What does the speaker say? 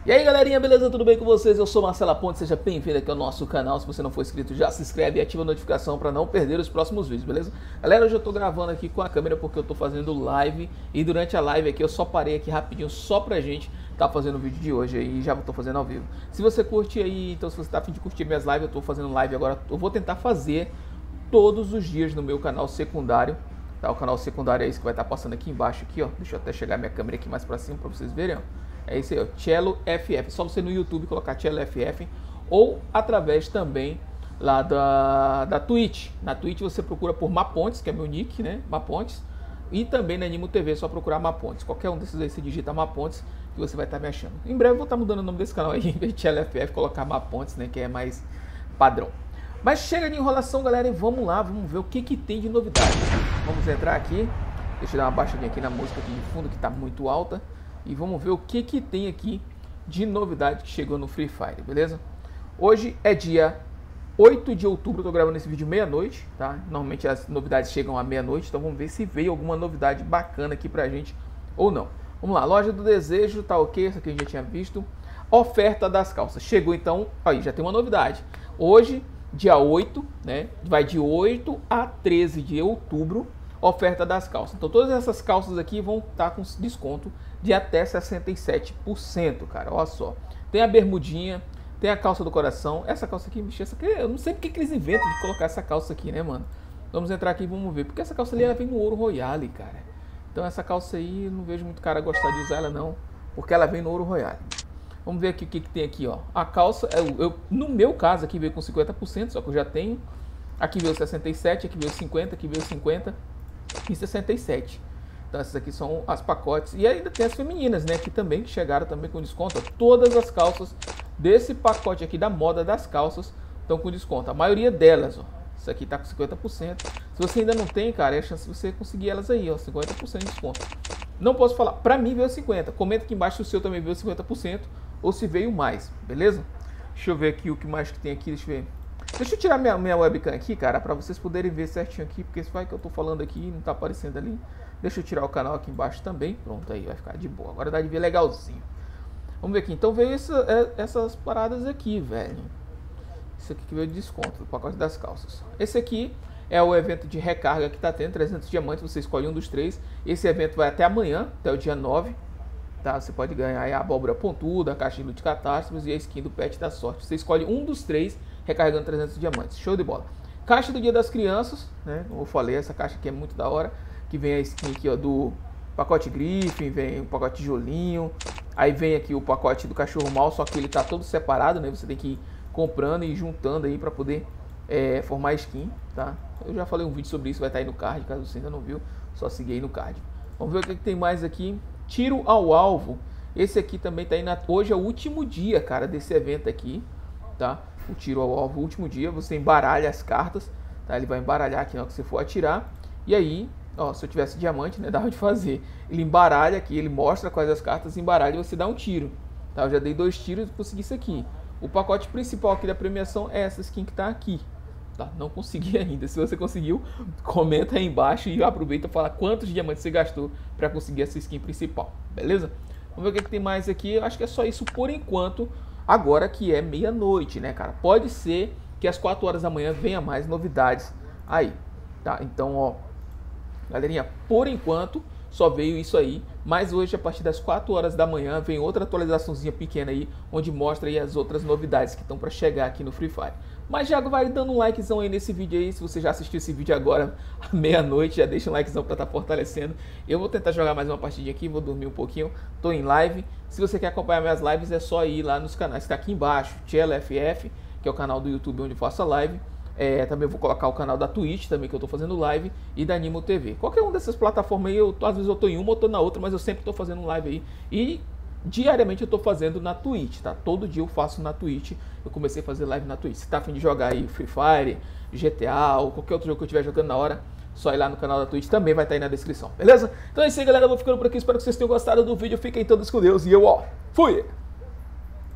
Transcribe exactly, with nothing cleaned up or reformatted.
E aí galerinha, beleza? Tudo bem com vocês? Eu sou Marcelo Ponte, seja bem-vindo aqui ao nosso canal. Se você não for inscrito, já se inscreve e ativa a notificação para não perder os próximos vídeos, beleza? Galera, hoje eu tô gravando aqui com a câmera porque eu tô fazendo live. E durante a live aqui eu só parei aqui rapidinho só pra gente tá fazendo o vídeo de hoje aí, já tô fazendo ao vivo. Se você curte aí, então se você tá a fim de curtir minhas lives, eu tô fazendo live agora. Eu vou tentar fazer todos os dias no meu canal secundário, tá? O canal secundário é esse que vai estar passando aqui embaixo aqui, ó. Deixa eu até chegar minha câmera aqui mais pra cima pra vocês verem, ó. É esse aí, ó, Cello F F. Só você no YouTube colocar Cello F F ou através também lá da, da Twitch. Na Twitch você procura por Mapontes, que é meu nick, né? Mapontes. E também na Animo T V é só procurar Mapontes. Qualquer um desses aí você digita Mapontes que você vai estar me achando. Em breve eu vou estar mudando o nome desse canal aí, em vez de Cello F F, colocar Mapontes, né? Que é mais padrão. Mas chega de enrolação, galera, e vamos lá, vamos ver o que, que tem de novidade. Vamos entrar aqui. Deixa eu dar uma baixadinha aqui na música aqui de fundo, que está muito alta. E vamos ver o que, que tem aqui de novidade que chegou no Free Fire, beleza? Hoje é dia oito de outubro, eu tô gravando esse vídeo meia-noite, tá? Normalmente as novidades chegam à meia-noite, então vamos ver se veio alguma novidade bacana aqui pra gente ou não. Vamos lá, loja do desejo, tá ok, isso aqui a gente já tinha visto. Oferta das calças, chegou então, aí já tem uma novidade. Hoje, dia oito, né? Vai de oito a treze de outubro. Oferta das calças. Então todas essas calças aqui vão estar com desconto de até sessenta e sete por cento, cara. Olha só. Tem a bermudinha, tem a calça do coração. Essa calça aqui, bicho, essa aqui, eu não sei porque que eles inventam de colocar essa calça aqui, né, mano? Vamos entrar aqui e vamos ver. Porque essa calça ali, ela vem no ouro royale, cara. Então essa calça aí, eu não vejo muito cara gostar de usar ela, não. Porque ela vem no ouro royale. Vamos ver aqui o que, que tem aqui, ó. A calça, eu, eu, no meu caso aqui veio com cinquenta por cento, só que eu já tenho. Aqui veio sessenta e sete, aqui veio cinquenta, aqui veio cinquenta. E sessenta e sete. Então essas aqui são as pacotes. E ainda tem as femininas, né? Que também que chegaram também com desconto. Todas as calças desse pacote aqui da moda das calças estão com desconto. A maioria delas, ó. Isso aqui tá com cinquenta por cento. Se você ainda não tem, cara, é a chance de você conseguir elas aí, ó. cinquenta por cento de desconto. Não posso falar. Pra mim veio cinquenta por cento. Comenta aqui embaixo se o seu também veio cinquenta por cento ou se veio mais, beleza? Deixa eu ver aqui o que mais que tem aqui. Deixa eu ver. Deixa eu tirar minha, minha webcam aqui, cara, pra vocês poderem ver certinho aqui, porque se vai que eu tô falando aqui e não tá aparecendo ali. Deixa eu tirar o canal aqui embaixo também. Pronto, aí vai ficar de boa. Agora dá de ver legalzinho. Vamos ver aqui. Então veio essa, essas paradas aqui, velho. Isso aqui que veio de desconto, do pacote das calças. Esse aqui é o evento de recarga que tá tendo, trezentos diamantes, você escolhe um dos três. Esse evento vai até amanhã, até o dia nove. Tá? Você pode ganhar aí a abóbora pontuda, a caixa de loot catástrofes e a skin do pet da sorte. Você escolhe um dos três, recarregando trezentos diamantes. Show de bola. Caixa do Dia das Crianças, né? Como eu falei, essa caixa aqui é muito da hora. Que vem a skin aqui, ó, do pacote Griffin, vem o pacote Tijolinho. Aí vem aqui o pacote do cachorro mal, só que ele tá todo separado, né? Você tem que ir comprando e juntando aí pra poder é, formar skin, tá? Eu já falei um vídeo sobre isso, vai estar aí no card, caso você ainda não viu, só seguir aí no card. Vamos ver o que, que tem mais aqui. Tiro ao alvo. Esse aqui também tá aí na... Hoje é o último dia, cara, desse evento aqui, tá? O tiro ao alvo, o último dia, você embaralha as cartas, tá? Ele vai embaralhar aqui na hora que você for atirar. E aí, ó, se eu tivesse diamante, né, dava de fazer. Ele embaralha aqui, ele mostra quais as cartas, embaralha e você dá um tiro, tá? Eu já dei dois tiros e consegui isso aqui. O pacote principal aqui da premiação é essa skin que tá aqui, tá? Não consegui ainda. Se você conseguiu, comenta aí embaixo e aproveita e fala quantos diamantes você gastou para conseguir essa skin principal, beleza? Vamos ver o que, que tem mais aqui. Eu acho que é só isso por enquanto. Agora que é meia-noite, né, cara? Pode ser que às quatro horas da manhã venha mais novidades aí, tá? Então, ó, galerinha, por enquanto só veio isso aí. Mas hoje, a partir das quatro horas da manhã, vem outra atualizaçãozinha pequena aí, onde mostra aí as outras novidades que estão para chegar aqui no Free Fire. Mas já vai dando um likezão aí nesse vídeo aí. Se você já assistiu esse vídeo agora à meia-noite, já deixa um likezão pra estar fortalecendo. Eu vou tentar jogar mais uma partidinha aqui, vou dormir um pouquinho. Tô em live. Se você quer acompanhar minhas lives, é só ir lá nos canais que tá aqui embaixo. Cello F F, que é o canal do YouTube onde eu faço a live. É, também vou colocar o canal da Twitch também, que eu tô fazendo live. E da Animo T V. Qualquer uma dessas plataformas aí, eu, às vezes eu tô em uma ou tô na outra, mas eu sempre tô fazendo live aí. E... diariamente eu tô fazendo na Twitch, tá? Todo dia eu faço na Twitch. Eu comecei a fazer live na Twitch. Se tá a fim de jogar aí Free Fire, G T A ou qualquer outro jogo que eu estiver jogando na hora, só ir lá no canal da Twitch, também vai estar aí na descrição, beleza? Então é isso aí, galera. Eu vou ficando por aqui. Espero que vocês tenham gostado do vídeo. Fiquem todos com Deus e eu, ó, fui!